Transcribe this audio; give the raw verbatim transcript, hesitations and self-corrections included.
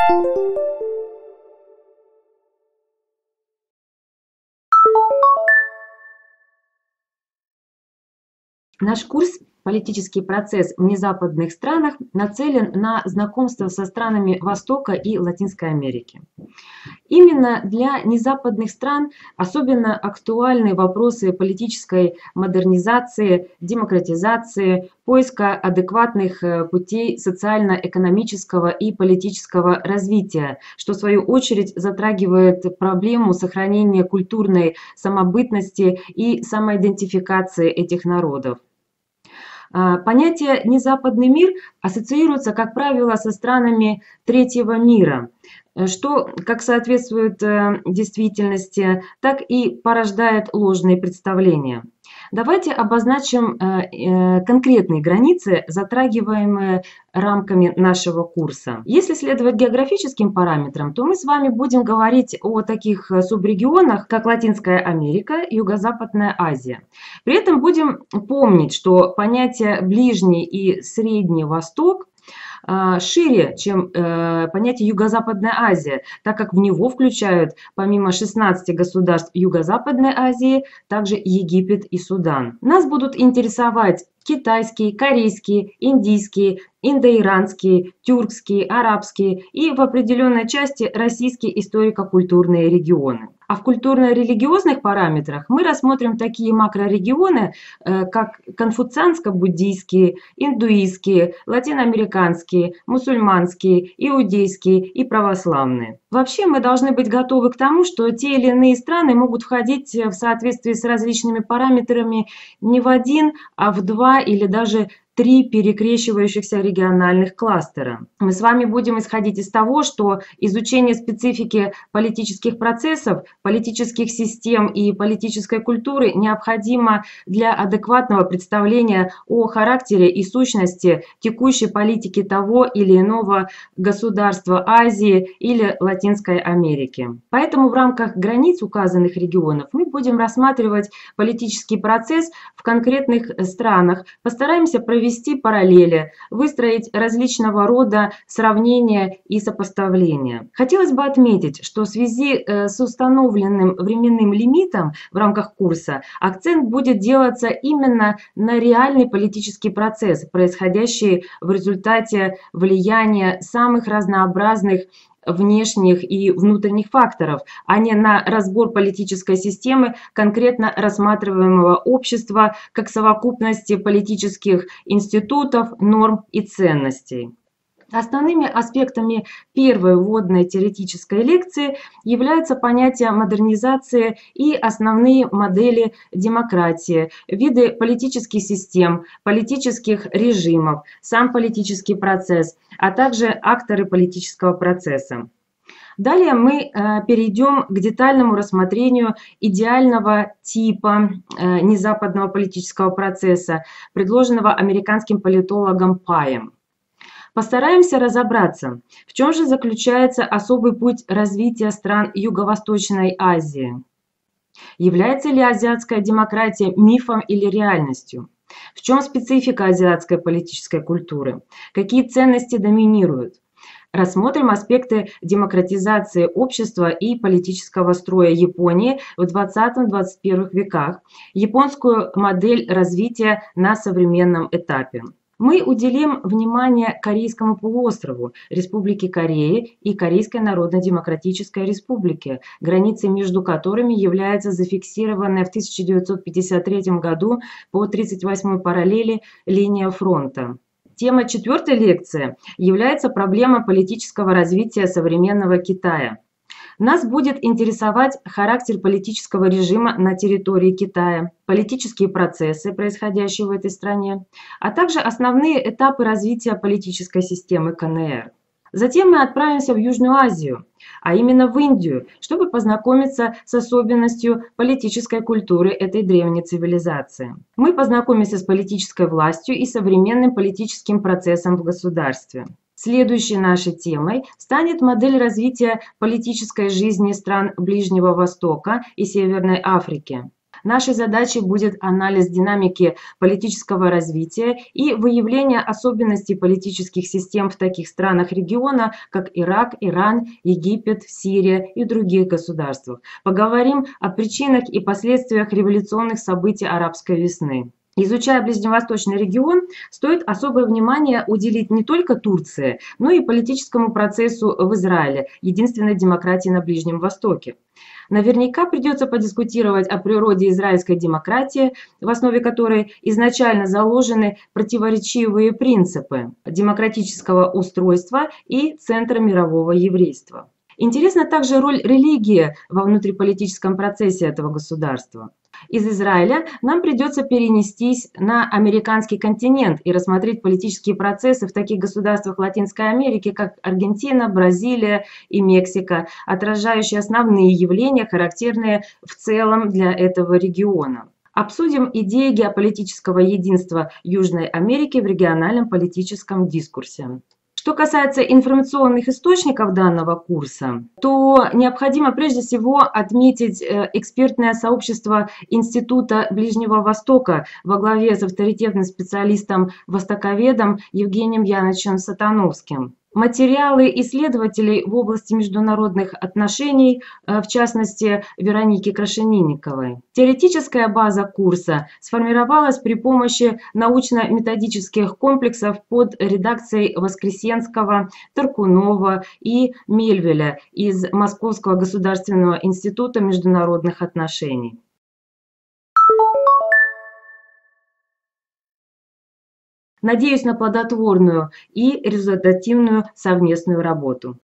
Наш курс «Политический процесс в незападных странах» нацелен на знакомство со странами Востока и Латинской Америки. Именно для незападных стран особенно актуальны вопросы политической модернизации, демократизации, поиска адекватных путей социально-экономического и политического развития, что в свою очередь затрагивает проблему сохранения культурной самобытности и самоидентификации этих народов. Понятие «незападный мир» ассоциируется, как правило, со странами третьего мира, что как соответствует действительности, так и порождает ложные представления. Давайте обозначим конкретные границы, затрагиваемые рамками нашего курса. Если следовать географическим параметрам, то мы с вами будем говорить о таких субрегионах, как Латинская Америка, Юго-Западная Азия. При этом будем помнить, что понятие «ближний» и «средний Восток» шире, чем э, понятие Юго-Западная Азия, так как в него включают помимо шестнадцати государств Юго-Западной Азии также Египет и Судан. Нас будут интересовать китайские, корейские, индийские, индоиранские, тюркские, арабские и в определенной части российские историко-культурные регионы. А в культурно-религиозных параметрах мы рассмотрим такие макрорегионы, как конфуцианско-буддийские, индуистские, латиноамериканские, мусульманские, иудейские и православные. Вообще мы должны быть готовы к тому, что те или иные страны могут входить в соответствии с различными параметрами не в один, а в два или даже три перекрещивающихся региональных кластера. Мы с вами будем исходить из того, что изучение специфики политических процессов, политических систем и политической культуры необходимо для адекватного представления о характере и сущности текущей политики того или иного государства Азии или Латинской Америки. Поэтому в рамках границ указанных регионов мы будем рассматривать политический процесс в конкретных странах, постараемся провести вести параллели, выстроить различного рода сравнения и сопоставления. Хотелось бы отметить, что в связи с установленным временным лимитом в рамках курса акцент будет делаться именно на реальный политический процесс, происходящий в результате влияния самых разнообразных внешних и внутренних факторов, а не на разбор политической системы конкретно рассматриваемого общества как совокупности политических институтов, норм и ценностей. Основными аспектами первой вводной теоретической лекции являются понятия модернизации и основные модели демократии, виды политических систем, политических режимов, сам политический процесс, а также акторы политического процесса. Далее мы перейдем к детальному рассмотрению идеального типа незападного политического процесса, предложенного американским политологом Пайем. Постараемся разобраться, в чем же заключается особый путь развития стран Юго-Восточной Азии. Является ли азиатская демократия мифом или реальностью? В чем специфика азиатской политической культуры? Какие ценности доминируют? Рассмотрим аспекты демократизации общества и политического строя Японии в двадцатом-двадцать первом веках, японскую модель развития на современном этапе. Мы уделим внимание Корейскому полуострову, Республике Кореи и Корейской Народно-Демократической Республике, границы между которыми является зафиксированная в тысяча девятьсот пятьдесят третьем году по тридцать восьмой параллели линия фронта. Тема четвертой лекции является проблема политического развития современного Китая. Нас будет интересовать характер политического режима на территории Китая, политические процессы, происходящие в этой стране, а также основные этапы развития политической системы КНР. Затем мы отправимся в Южную Азию, а именно в Индию, чтобы познакомиться с особенностью политической культуры этой древней цивилизации. Мы познакомимся с политической властью и современным политическим процессом в государстве. Следующей нашей темой станет модель развития политической жизни стран Ближнего Востока и Северной Африки. Нашей задачей будет анализ динамики политического развития и выявление особенностей политических систем в таких странах региона, как Ирак, Иран, Египет, Сирия и других государствах. Поговорим о причинах и последствиях революционных событий арабской весны. Изучая ближневосточный регион, стоит особое внимание уделить не только Турции, но и политическому процессу в Израиле, единственной демократии на Ближнем Востоке. Наверняка придется подискутировать о природе израильской демократии, в основе которой изначально заложены противоречивые принципы демократического устройства и центра мирового еврейства. Интересна также роль религии во внутриполитическом процессе этого государства. Из Израиля нам придется перенестись на американский континент и рассмотреть политические процессы в таких государствах Латинской Америки, как Аргентина, Бразилия и Мексика, отражающие основные явления, характерные в целом для этого региона. Обсудим идеи геополитического единства Южной Америки в региональном политическом дискурсе. Что касается информационных источников данного курса, то необходимо прежде всего отметить экспертное сообщество Института Ближнего Востока во главе с авторитетным специалистом-востоковедом Евгением Яновичем Сатановским. Материалы исследователей в области международных отношений, в частности Вероники Крашенинниковой. Теоретическая база курса сформировалась при помощи научно-методических комплексов под редакцией Воскресенского, Таркунова и Мельвеля из Московского государственного института международных отношений. Надеюсь на плодотворную и результативную совместную работу.